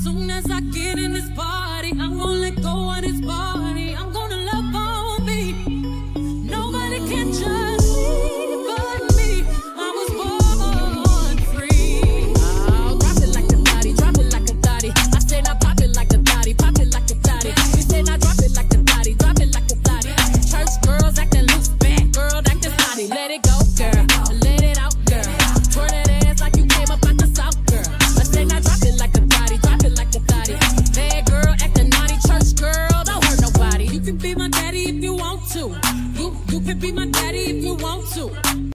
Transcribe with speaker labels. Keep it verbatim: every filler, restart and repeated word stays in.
Speaker 1: soon as I get in this party, I won't let go of this body. I'm